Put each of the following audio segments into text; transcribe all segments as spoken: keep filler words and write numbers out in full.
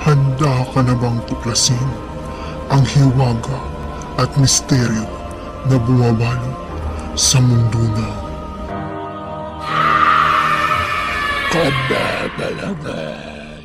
Handa ka na bang tuklasin ang hiwaga at misteryo na bumabalo sa mundo na kababalagan?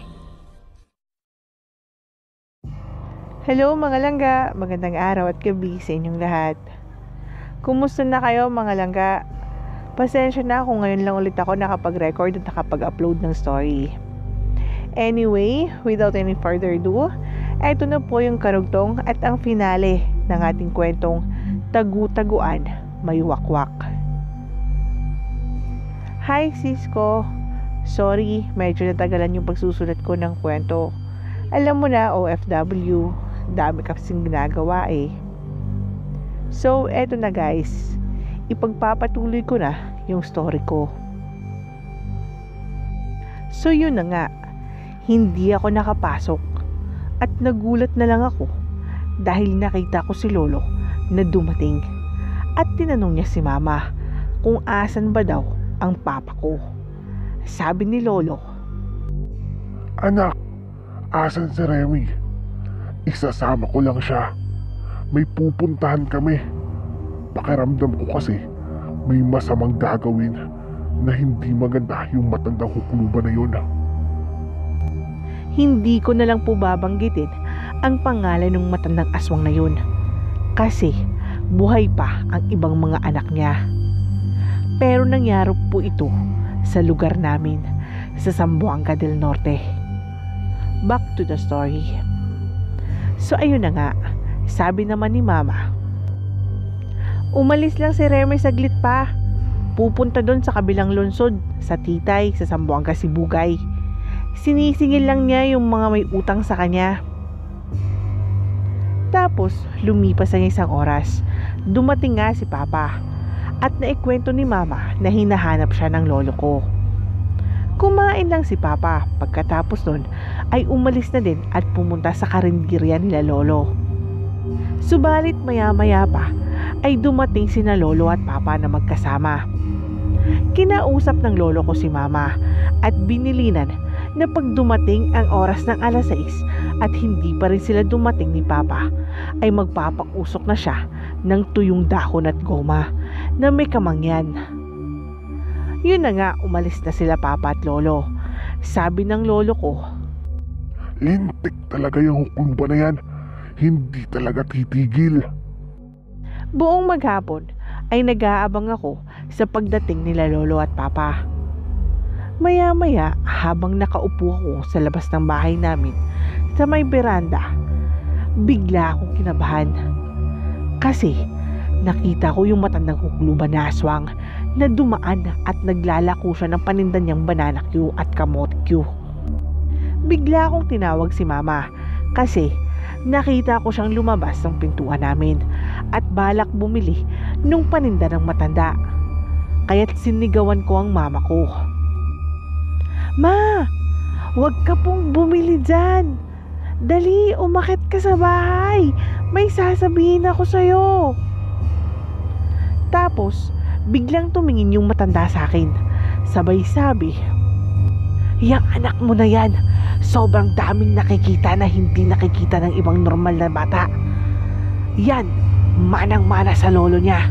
Hello mga langga, magandang araw at gabi sa inyong lahat. Kumusta na kayo mga langga? Pasensya na kung ngayon lang ulit ako nakapag-record at nakapag-upload ng story. Anyway, without any further ado, eto na po yung karugtong at ang finale ng ating kwentong Tagu-Taguan, May Wakwak. Hi Cisco, sorry medyo natagalan yung pagsusulat ko ng kwento. Alam mo na, O F W, dami kasing ginagawa eh. So eto na guys, ipagpapatuloy ko na yung story ko. So yun na nga, hindi ako nakapasok at nagulat na lang ako dahil nakita ko si Lolo na dumating at tinanong niya si Mama kung asan ba daw ang papa ko. Sabi ni Lolo, Anak, asan si Remy? Isasama ko lang siya. May pupuntahan kami. Pakiramdam ko kasi may masamang gagawin na hindi maganda yung matandang hukluban na yun. hindi ko na lang po babanggitin ang pangalan ng matandang aswang na yun kasi buhay pa ang ibang mga anak niya. Pero nangyari po ito sa lugar namin sa Zamboanga del Norte. Back to the story. So ayun na nga, sabi naman ni Mama, umalis lang si Remy saglit pa. Pupunta doon sa kabilang lungsod, sa Titay, sa Zamboanga, Sibugay. Sinisingil lang niya yung mga may utang sa kanya. Tapos lumipas ang isang oras. Dumating nga si Papa at naikwento ni Mama na hinahanap siya ng lolo ko. Kumain lang si Papa. Pagkatapos nun ay umalis na din at pumunta sa karinderya nila Lolo. Subalit maya-maya pa ay dumating sina Lolo at Papa na magkasama. Kinausap ng lolo ko si Mama at binilinan na pag dumating ang oras ng alas sais at hindi pa rin sila dumating ni Papa ay magpapakusok na siya ng tuyong dahon at goma na may kamangyan. Yun na nga, umalis na sila Papa at Lolo. Sabi ng lolo ko, Lintik talaga yung hukluban na yan. Hindi talaga titigil. Buong maghapon ay nag-aabang ako sa pagdating nila Lolo at Papa. Maya-maya habang nakaupo ako sa labas ng bahay namin sa may beranda, bigla akong kinabahan. Kasi nakita ko yung matandang hukluban na aswang na dumaan at naglalako siya ng paninda niyang banana Q at kamote Q. Bigla akong tinawag si Mama kasi nakita ko siyang lumabas ng pintuan namin at balak bumili nung paninda ng matanda. Kaya't sinigawan ko ang mama ko. Ma, wag ka pong bumili dyan. Dali, umakyat ka sa bahay. May sasabihin ako sa'yo. Tapos, biglang tumingin yung matanda sa akin. Sabay sabi, Yang anak mo na yan, sobrang daming nakikita na hindi nakikita ng ibang normal na bata. Yan, manang-mana sa lolo niya.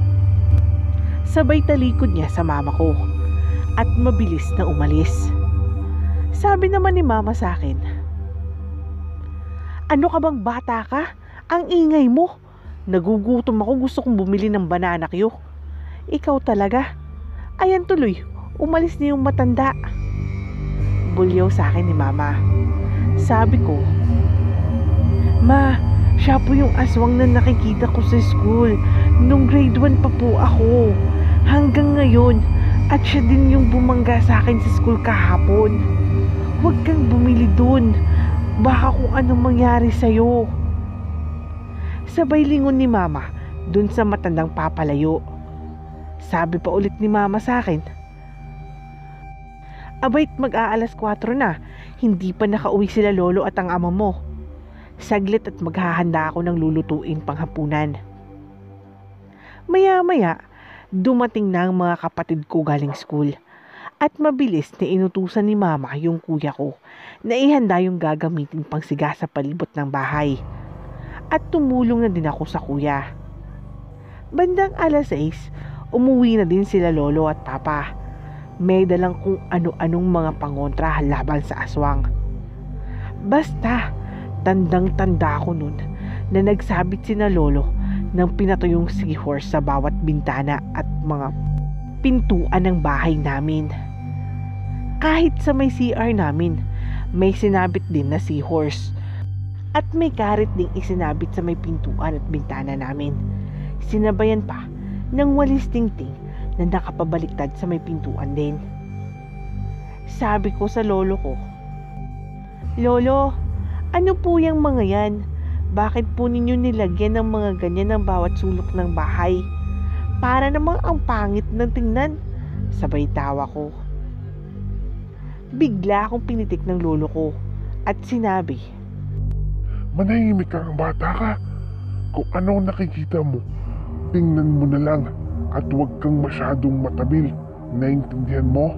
Sabay talikod niya sa mama ko at mabilis na umalis. Sabi naman ni Mama sa akin, Ano ka bang bata ka? Ang ingay mo. Nagugutom ako, gusto kong bumili ng banana Q. Ikaw talaga. Ayan tuloy, umalis na yung matanda. Bulyaw sa akin ni Mama. Sabi ko, Ma, siya po yung aswang na nakikita ko sa school nung grade one pa po ako. Hanggang ngayon, at siya din yung bumangga sa akin sa school kahapon. Huwag kang bumili dun. Baka kung anong mangyari sa'yo. Sabay lingon ni Mama dun sa matandang papalayo. Sabi pa ulit ni Mama sa akin, Abait, mag-aalas kwatro na. Hindi pa nakauwi sila Lolo at ang ama mo. Saglit at maghahanda ako ng lulutuin panghapunan. Maya-maya, dumating na ang mga kapatid ko galing school At mabilis na inutusan ni mama yung kuya ko na ihanda yung gagamitin pang siga sa palibot ng bahay. At tumulong na din ako sa kuya. Bandang alas sais, umuwi na din sila lolo at papa. May dalang kung ano-anong mga pangontra laban sa aswang. Basta, tandang-tanda ko nun na nagsabit sina lolo ng pinatuyong seahorse sa bawat bintana at mga pintuan ng bahay namin. Kahit sa may C R namin, may sinabit din na seahorse. At may karit ding isinabit sa may pintuan at bintana namin. Sinabayan pa ng walis tingting na nakapabaliktad sa may pintuan din. Sabi ko sa lolo ko, "Lolo, ano po yung mga yan? Bakit po ninyo nilagyan ng mga ganyan ng bawat sulok ng bahay? Para namang ang pangit ng tingnan." Sabay tawa ko. Bigla akong pinitik ng lolo ko at sinabi, Manahimik ka, ang bata ka. Kung ano ang nakikita mo, tingnan mo na lang at huwag kang masyadong matabil. Naintindihan mo?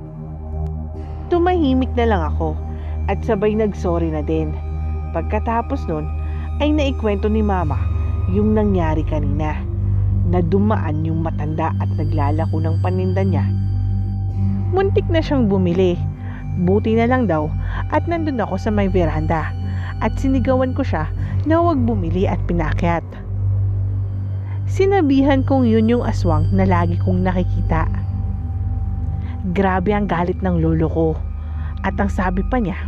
Tumahimik na lang ako at sabay nagsorry na din. Pagkatapos nun ay naikwento ni mama yung nangyari kanina, na dumaan yung matanda at naglalako ng paninda niya. Muntik na siyang bumili. Buti na lang daw at nandun ako sa may veranda at sinigawan ko siya na huwag bumili at pinakyat. Sinabihan kong yun yung aswang na lagi kong nakikita. Grabe ang galit ng lolo ko at ang sabi pa niya,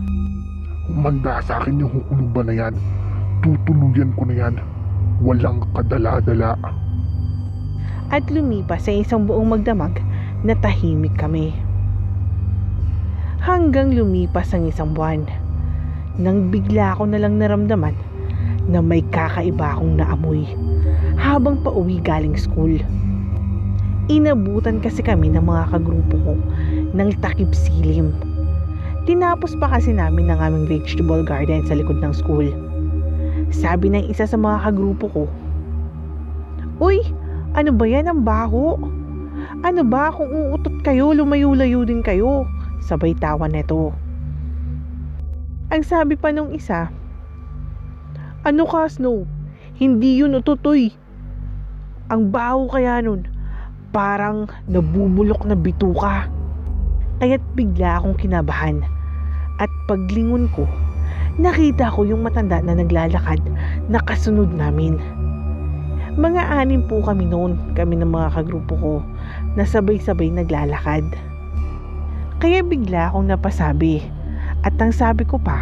Umanda sa akin yung hukuluban na yan. Tutuluyan ko na yan. Walang kadala-dala. At lumipas sa isang buong magdamag na tahimik kami. Hanggang lumipas ang isang buwan, nang bigla ko na lang naramdaman na may kakaiba akong naamoy habang pauwi galing school. Inabutan kasi kami ng mga kagrupo ko ng takip silim. Tinapos pa kasi namin ng aming vegetable garden sa likod ng school. Sabi ng isa sa mga kagrupo ko, "Uy, ano ba yan, ang baho? Ano ba kung uutot kayo, lumayo-layo din kayo?" Sabay tawa neto. Ang sabi pa nung isa, "Ano ka, Snow? Hindi yun utotoy. Ang baho kaya nun, parang nabubulok na bituka." Kaya't bigla akong kinabahan at paglingon ko, nakita ko yung matanda na naglalakad na kasunod namin. Mga anim po kami noon, kami ng mga kagrupo ko, na sabay-sabay naglalakad. Kaya bigla akong napasabi at ang sabi ko pa,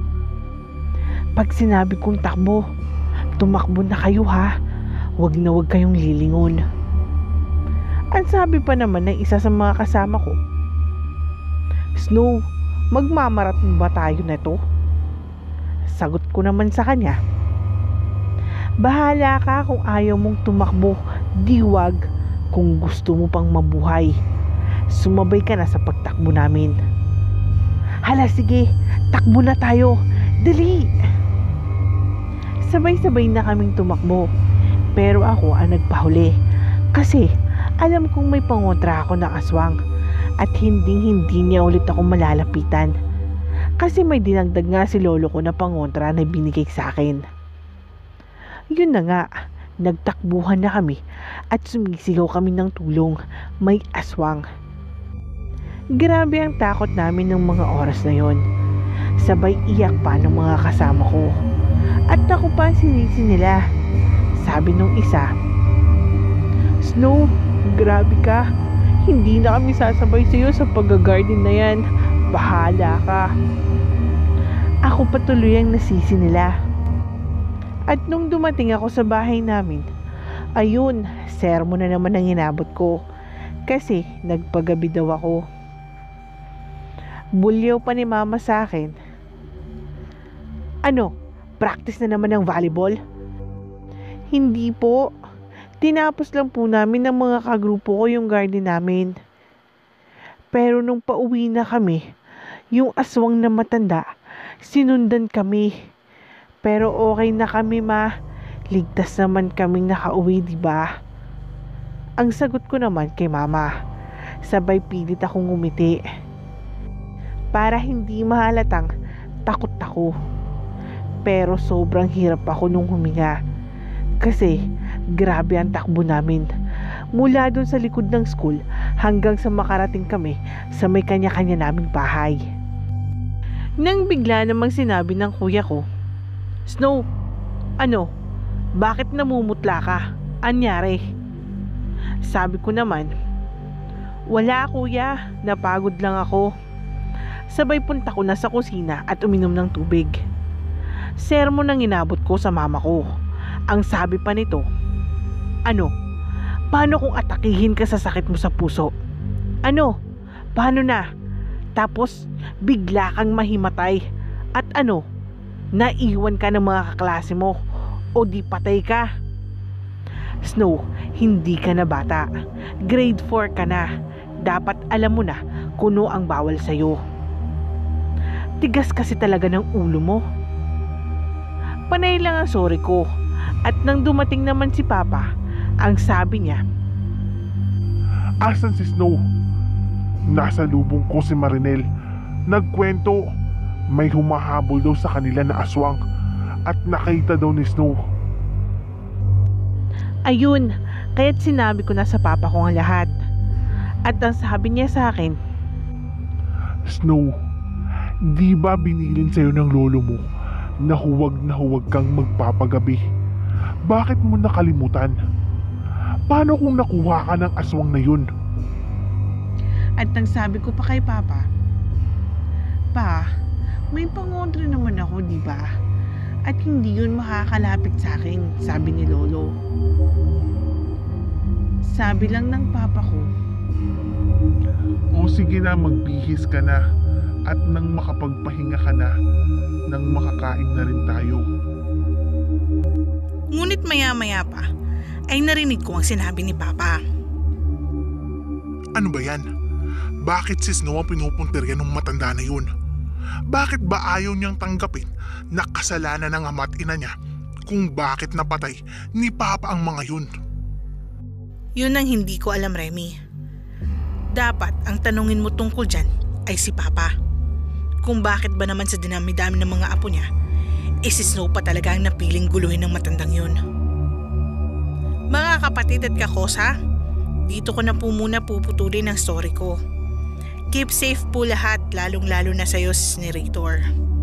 "Pag sinabi kong takbo, tumakbo na kayo ha. Huwag na huwag kayong lilingon." Ang sabi pa naman ng isa sa mga kasama ko, "Snow, magmamarathon ba tayo neto?" Sagot ko naman sa kanya, "Bahala ka kung ayaw mong tumakbo, di wag. Kung gusto mo pang mabuhay, sumabay ka na sa pagtakbo namin." "Hala, sige, takbo na tayo. Dali!" Sabay-sabay na kaming tumakbo, pero ako ang nagpahuli kasi alam kong may pangontra ako ng aswang at hindi-hindi niya ulit ako malalapitan kasi may dinagdag nga si lolo ko na pangontra na binigay sa akin. Yun na nga, nagtakbuhan na kami at sumisigaw kami ng tulong. May aswang. Grabe ang takot namin ng mga oras na yon. Sabay iyak pa ng mga kasama ko. At ako pa ang sinisi nila. Sabi nung isa, "Snow, grabe ka. Hindi na kami sasabay sa iyo sa pag-garden na yan. Bahala ka." Ako patuloy ang nasisi nila. At nung dumating ako sa bahay namin, ayun, sermon na naman ang inabot ko kasi nagpagabi daw ako. Bulyaw pa ni mama sa akin, "Ano, practice na naman ng volleyball?" "Hindi po. Tinapos lang po namin ng mga kagrupo ko yung garden namin. Pero nung pauwi na kami, yung aswang na matanda, sinundan kami. Pero okay na kami, ma. Ligtas naman kaming nakauwi, di ba?" Ang sagot ko naman kay mama, Sabay pilit akong ngumiti. Para hindi mahalatang takot ako. Pero sobrang hirap ako nung huminga. Kasi grabe ang takbo namin. Mula dun sa likod ng school hanggang sa makarating kami sa may kanya-kanya naming bahay. Nang bigla namang sinabi ng kuya ko, "Snow, ano? Bakit namumutla ka? Anyari?" Sabi ko naman, "Wala kuya, napagod lang ako." Sabay punta ko na sa kusina at uminom ng tubig. Sermon ang inabot ko sa mama ko. Ang sabi pa nito, "Ano? Paano kung atakihin ka sa sakit mo sa puso? Ano? Paano na? Tapos bigla kang mahimatay. At ano? Naiwan ka ng mga kaklase mo o di patay ka?" Snow, hindi ka na bata. Grade four ka na. Dapat alam mo na kung ano ang bawal sa'yo. Tigas kasi talaga ng ulo mo. Panay lang ang sorry ko. At nang dumating naman si Papa, ang sabi niya, Asan si Snow? Nasa lubong ko si Marinel. Nagkwento, may humahabol daw sa kanila na aswang at nakita daw ni Snow. Ayun, kaya't sinabi ko na sa papa ko ang lahat. At ang sabi niya sa akin, Snow, di ba binilin sa'yo ng lolo mo na huwag na huwag kang magpapagabi? Bakit mo nakalimutan? Paano kung nakuha ka ng aswang na yun? At ang sabi ko pa kay Papa, Pa, may pangontra naman ako, di ba? At hindi yun makakalapit sa akin, sabi ni Lolo. Sabi lang ng Papa ko, O sige na, magbihis ka na at nang makapagpahinga ka na, nang makakain na rin tayo. Ngunit maya-maya pa ay narinig ko ang sinabi ni Papa. Ano ba yan? Bakit si Snow ang pinupuntirya ng matanda na yun? Bakit ba ayaw niyang tanggapin na kasalanan ng ama at ina niya kung bakit napatay ni Papa ang mga yun? Yun ang hindi ko alam, Remy. Dapat ang tanungin mo tungkol dyan ay si Papa. Kung bakit ba naman sa dinami-dami ng mga apo niya, eh si Snow pa talaga ang napiling guluhin ng matandang yun. Mga kapatid at kakosa, dito ko na po muna puputulin ang story ko. Keep safe po lahat, lalong-lalo na sa'yo, narrator.